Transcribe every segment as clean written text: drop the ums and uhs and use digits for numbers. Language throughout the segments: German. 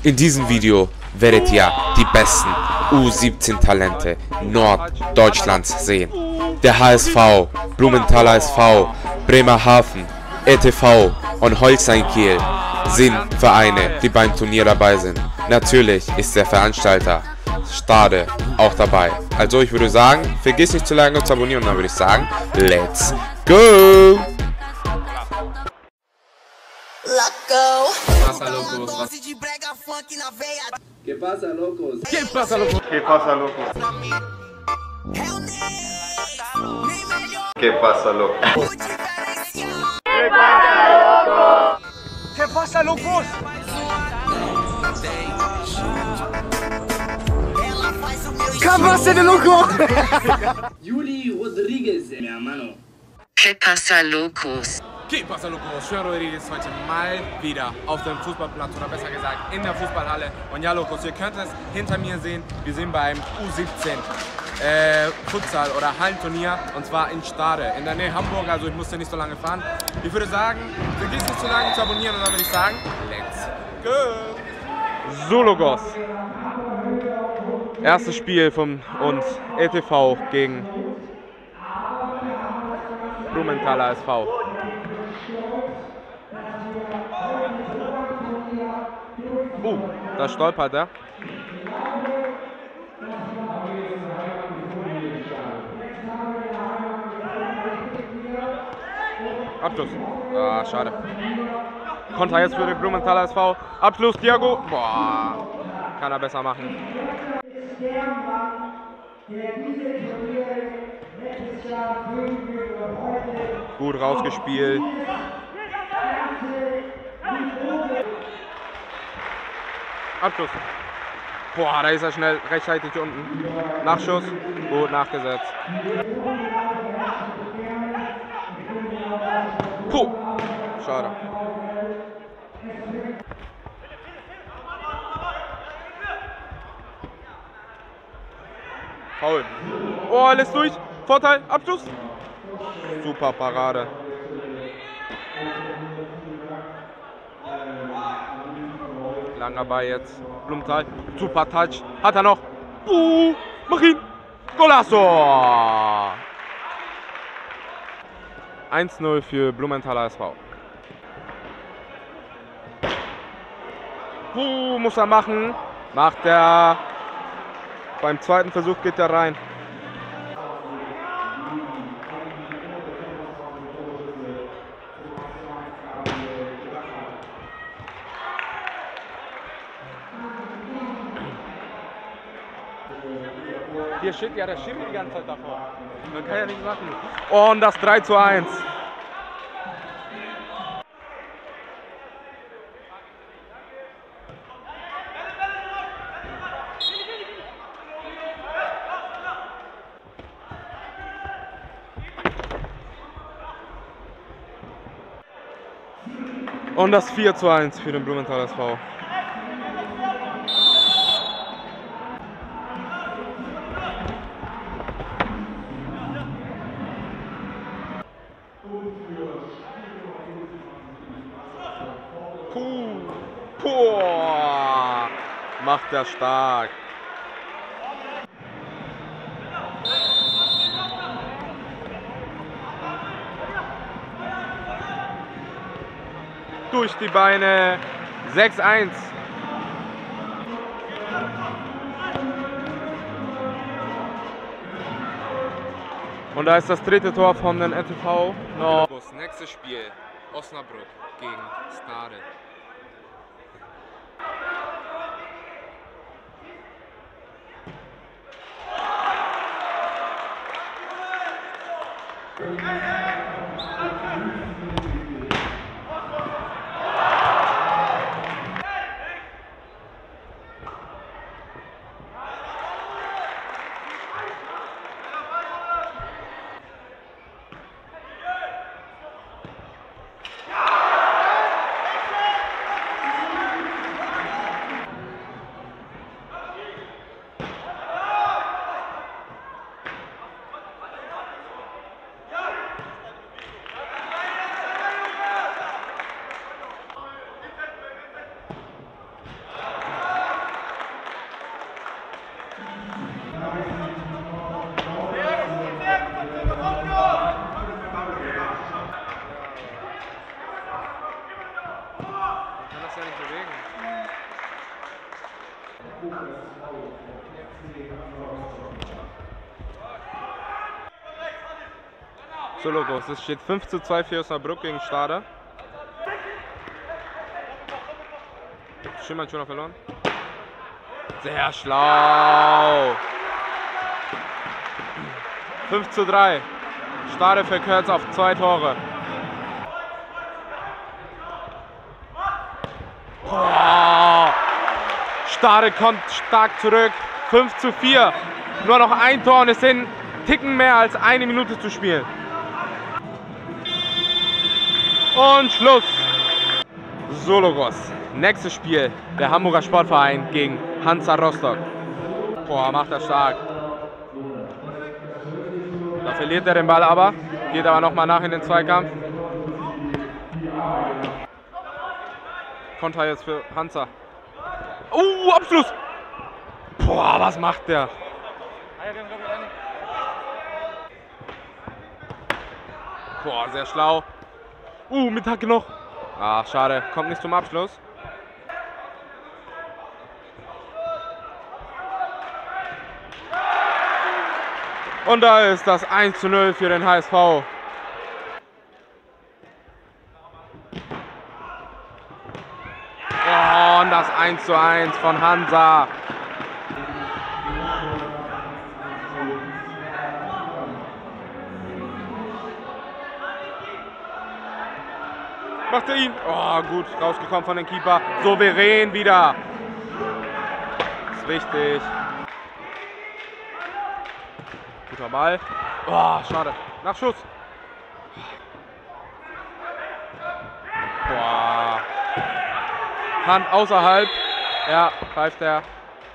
In diesem Video werdet ihr die besten U17-Talente Norddeutschlands sehen. Der HSV, Blumenthaler SV, Bremerhaven, ETV und Holstein-Kiel sind Vereine, die beim Turnier dabei sind. Natürlich ist der Veranstalter Stade auch dabei. Also ich würde sagen, vergiss nicht zu liken und zu abonnieren und dann würde ich sagen, let's go! Pasa locos. ¿Qué pasa, locos? ¿Qué pasa, locos? ¿Qué pasa, locos? ¿Qué pasa, locos? ¿Qué pasa, locos? ¿Qué pasa, locos? Juli Rodriguez, mi hermano. ¿Qué pasa, locos? ¿Qué pasa, locos? Juan Rodriguez heute mal wieder auf dem Fußballplatz oder besser gesagt in der Fußballhalle. Und ja, locos, ihr könnt es hinter mir sehen. Wir sind beim U17 Futsal oder Hallenturnier und zwar in Stade in der Nähe Hamburg. Also ich musste nicht so lange fahren. Ich würde sagen, vergiss nicht zu lange zu abonnieren und dann würde ich sagen, let's go! So, locos. Erstes Spiel von uns ETV gegen Blumenthaler SV. Da stolpert er. Abschluss. Ah, schade. Konter jetzt für den Blumenthaler SV. Abschluss, Thiago. Boah, kann er besser machen. Gut rausgespielt. Abschluss. Boah, da ist er schnell rechtzeitig unten. Nachschuss. Gut nachgesetzt. Puh. Schade. Foul. Oh, alles durch. Vorteil. Abschluss. Super Parade. Langer Ball jetzt. Blumenthal. Super Touch. Hat er noch. Mach ihn. Golasso. 1-0 für Blumenthaler SV. Muss er machen. Macht er. Beim zweiten Versuch geht er rein. Hier steht ja der Schiri die ganze Zeit davor. Man kann ja nichts machen. Und das 3:1. Und das 4:1 für den Blumenthaler SV. Boah, macht er stark. Durch die Beine. 6:1. Und da ist das dritte Tor von den ETV. No. Nächstes Spiel. Osnabrück gegen Stade. So, Logos, es steht 5:2 für Osnabrück gegen Stade. Schimmern schon noch verloren. Sehr schlau. 5:3. Stade verkürzt auf 2 Tore. Boah. Stade kommt stark zurück. 5:4. Nur noch ein Tor und es sind Ticken mehr als 1 Minute zu spielen. Und Schluss. So, Logos. Nächstes Spiel. Der Hamburger Sportverein gegen Hansa Rostock. Boah, macht er stark. Da verliert er den Ball aber. Geht aber nochmal nach in den Zweikampf. Konter jetzt für Hansa. Abschluss. Boah, was macht der? Boah, sehr schlau. Mittag noch. Ach, schade. Kommt nicht zum Abschluss. Und da ist das 1:0 für den HSV. Und das 1:1 von Hansa. Macht er ihn? Gut, rausgekommen von den Keeper. Souverän wieder. Das ist wichtig. Guter Ball. Schade. Nachschuss. Hand außerhalb. Ja, pfeift er.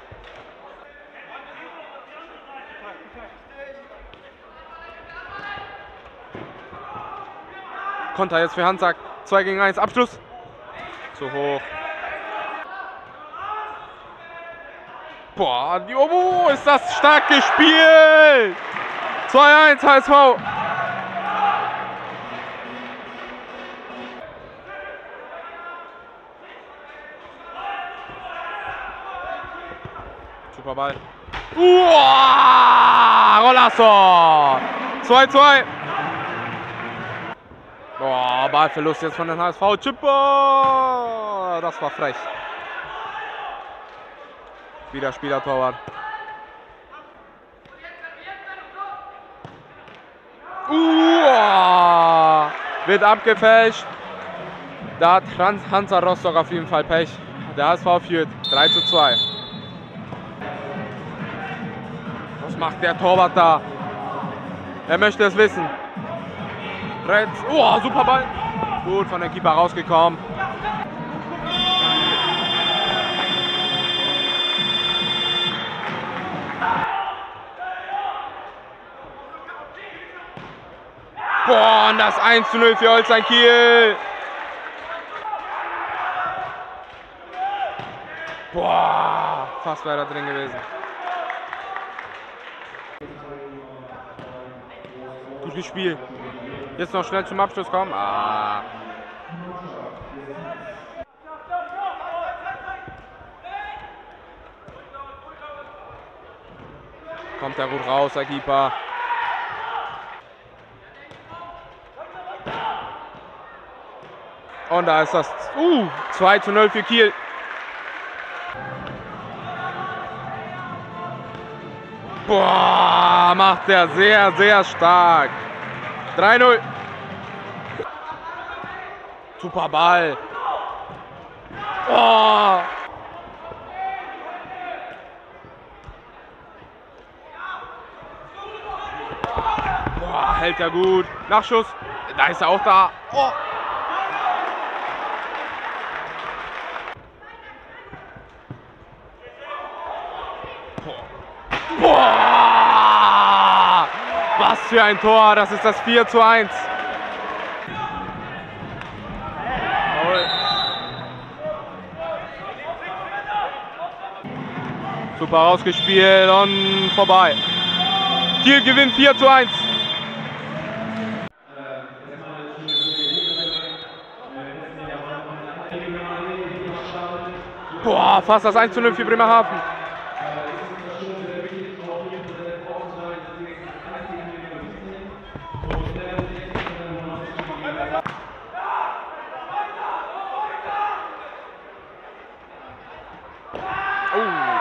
Konter jetzt für Hansa. 2 gegen 1. Abschluss. Zu hoch. Ist das stark gespielt. 2:1 HSV. Super Ball. Rolasso. 2:2. Ballverlust jetzt von den HSV. Chipper. Das war frech. Wieder Spielertorwart. Wird abgefälscht. Da hat Hansa Rostock auf jeden Fall Pech. Der HSV führt 3:2. Was macht der Torwart da? Er möchte es wissen. Super Ball. Gut von der Keeper rausgekommen. Und das 1:0 für Holstein Kiel. Fast wäre da drin gewesen. Gutes Spiel. Jetzt noch schnell zum Abschluss kommen. Kommt er gut raus, der Keeper. Und da ist das 2:0 für Kiel. Macht er sehr, sehr stark. 3:0. Super Ball. Hält er gut. Nachschuss. Da ist er auch da. Was für ein Tor, das ist das 4:1. Super rausgespielt und vorbei. Kiel gewinnt 4:1. Fast das 1:0 für Bremerhaven. Oh.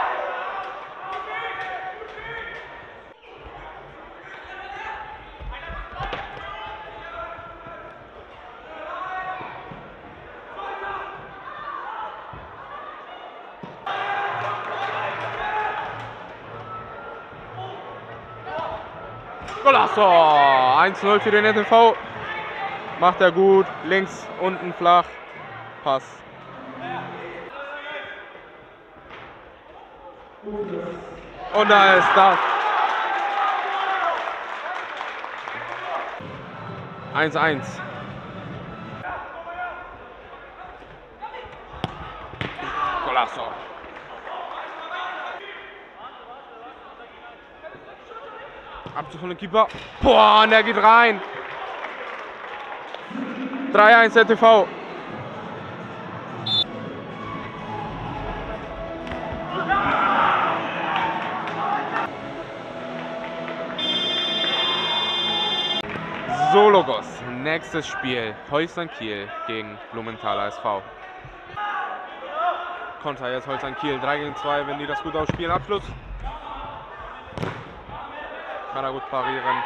Golasso! 1-0 für den NTV. Macht er gut. Links, unten flach. Pass. Und da ist das. 1-1. Golasso. Abzug von dem Keeper. Boah, und der geht rein. 3-1 der TV. Sologos. Nächstes Spiel. Holstein Kiel gegen Blumenthaler SV. Konter jetzt Holstein Kiel. 3 gegen 2, wenn die das gut ausspielen. Abschluss. Kann er gut parieren.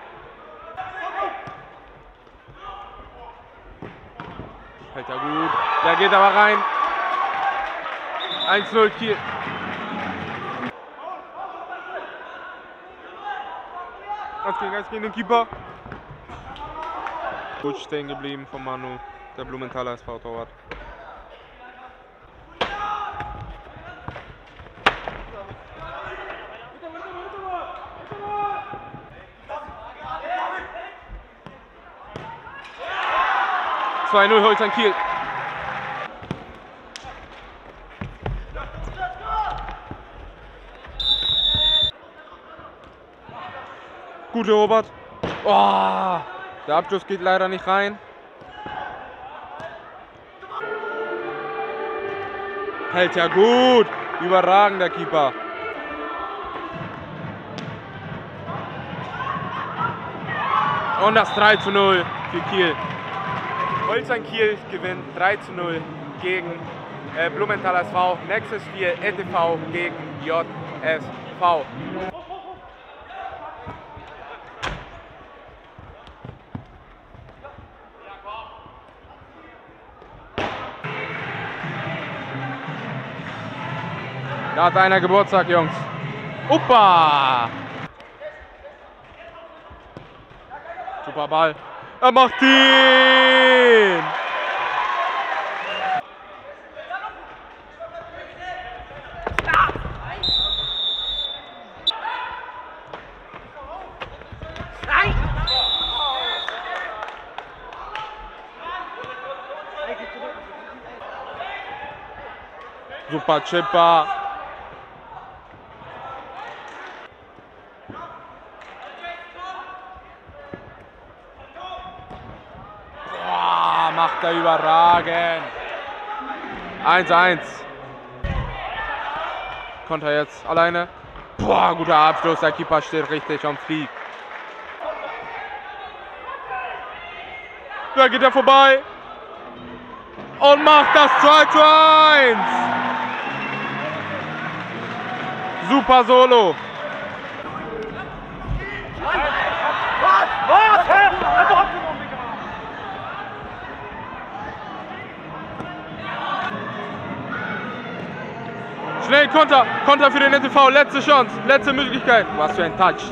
Hält er gut. Der geht aber rein. 1-0 Kiel. Eins gegen den Keeper. Gut stehen geblieben von Manu, der Blumenthaler SV-Torwart. Holstein Kiel. Gute Robert. Oh, der Abschluss geht leider nicht rein. Hält ja gut. Überragender Keeper. Und das 3-0 für Kiel. Holstein Kiel gewinnt 3-0 gegen Blumenthaler SV. Nächstes Spiel ETV gegen JSV. Da hat einer Geburtstag, Jungs. Opa! Super Ball. Er macht ihn! Super Chipper. Macht er überragend. 1-1. Konter jetzt alleine. Boah, guter Abschluss. Der Keeper steht richtig am Flieg. Da geht er vorbei. Und macht das 2-1. Super Solo. Schnell Konter, Konter für den NTV, letzte Chance, letzte Möglichkeit. Was für ein Touch.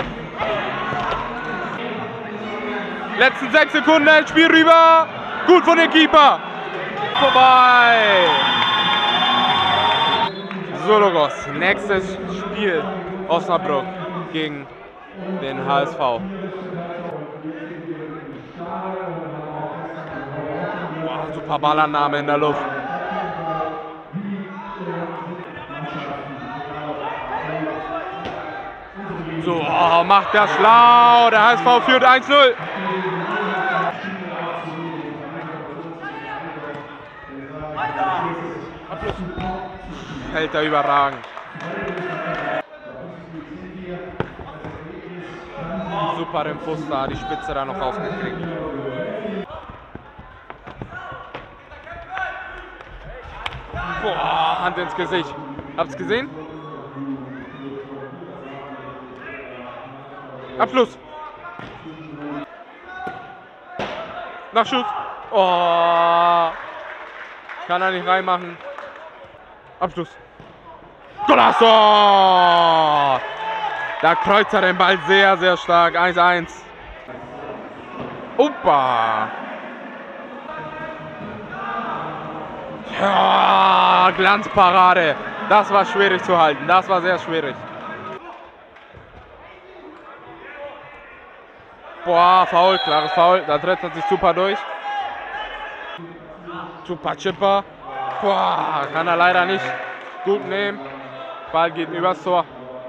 Letzten 6 Sekunden, Spiel rüber. Gut von den Keeper. Vorbei. Sologos, nächstes Spiel Osnabrück gegen den HSV. Boah, super Ballannahme in der Luft. So, oh, macht der schlau. Der HSV führt 1-0. Hält er überragend. Super im Fuß da, die Spitze da noch rausgekriegt. Boah, Hand ins Gesicht. Habt's gesehen? Abschluss. Nachschuss. Oh. Kann er nicht reinmachen. Abschluss. Golasso! Da kreuzt er den Ball sehr, sehr stark. 1-1. Opa! Ja, Glanzparade. Das war schwierig zu halten. Das war sehr schwierig. Boah, Foul, klares Foul. Da tritt er sich super durch. Super Chipper. Boah, kann er leider nicht gut nehmen. Ball geht übers Tor.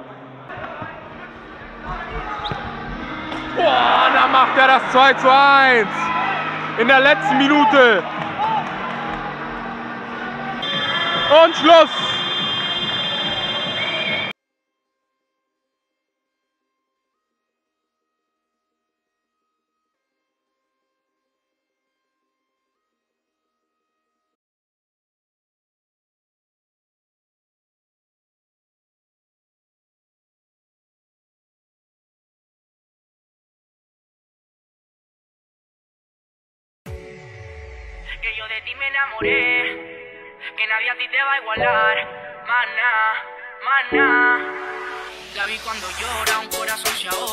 Boah, da macht er das 2:1. In der letzten Minute. Und Schluss. Que yo de ti me enamoré, que nadie a ti te va a igualar, maná, maná. La vi cuando llora, un corazón se ahoga.